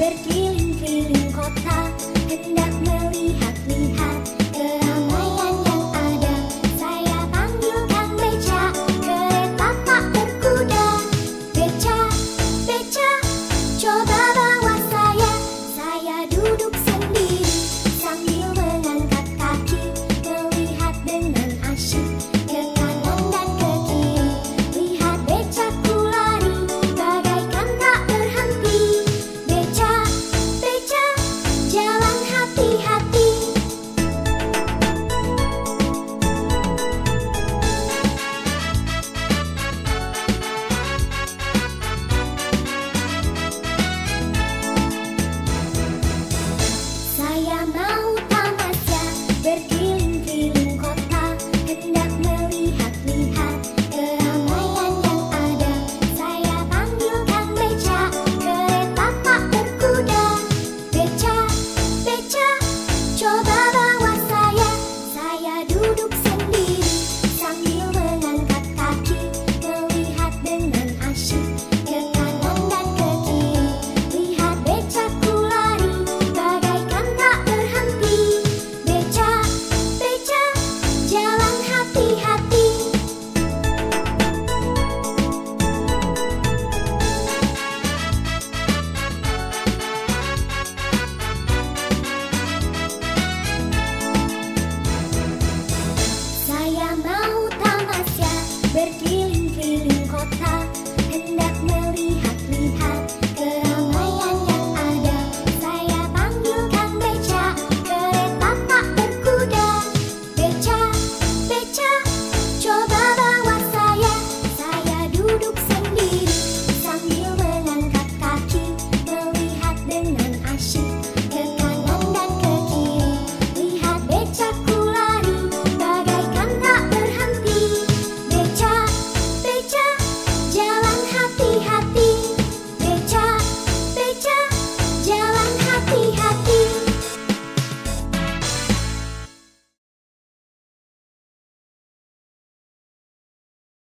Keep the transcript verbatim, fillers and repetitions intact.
berkeliling-keliling kota, hendak melihat-lihat keramaian yang ada. Saya panggilkan beca, kereta tak berkuda. Beca, beca, coba bawa saya. Saya duduk sendiri sambil mengangkat kaki, melihat dengan asyik ke kanan dan ke kiri. Lihat becaku lari, bagaikan tak berhenti. Beca, beca, jalan hati-hati. Saya mau tamasya, berkeliling-keliling kota, hendak melihat-lihat keramaian yang ada. Saya panggilkan beca, kereta tak berkuda. Beca, beca, coba bawa saya. Saya duduk sendiri sambil mengangkat kaki, melihat dengan asyik ke kanan dan ke kiri. Lihat becaku lari, bagaikan tak berhenti. Beca, beca, jalan hati-hati. Saya mau tamasya, berkeliling-keliling kota, hendak melihat-lihat keramaian